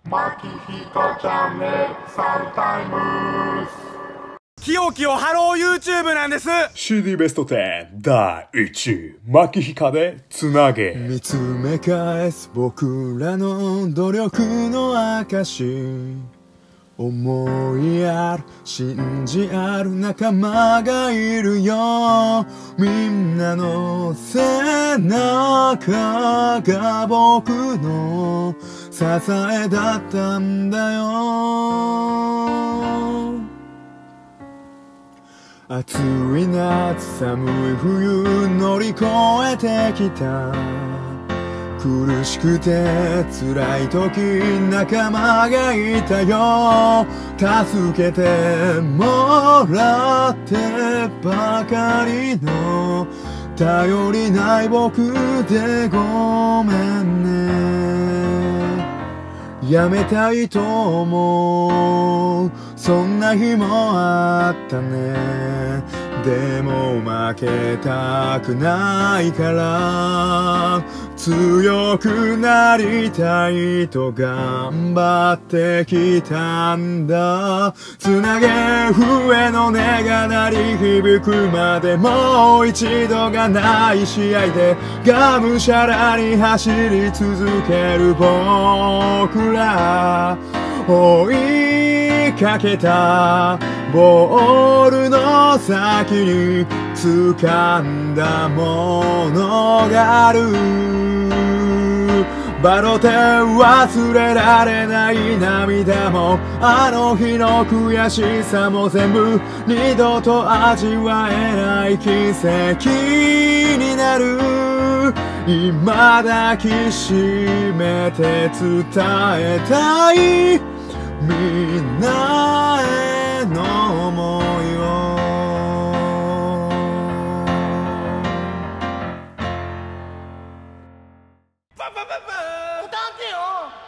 マキヒカチャンネルサンタイムス。 キヨキヨハロー YouTube なんです。 CD ベスト10第1位マキヒカでつなげ。 見つめ返す僕らの努力の証、思いある信じある仲間がいるよ。みんなの背中が僕の支えだったんだよ。暑い夏寒い冬乗り越えてきた。苦しくて辛い時仲間がいたよ。助けてもらってばかりの頼りない僕でごめんね。やめたいと思うそんな日もあったね。でも負けたくないから強くなりたいと頑張ってきたんだ。つなげ笛の音が鳴り響くまでもう一度がない試合でがむしゃらに走り続ける僕ら。追いかけたボールの先に掴んだものがある。バロテ忘れられない涙もあの日の悔しさも全部二度と味わえない奇跡になる。未だきしめて伝えたいみんなへの想いを。 パパパパ歌ってよ。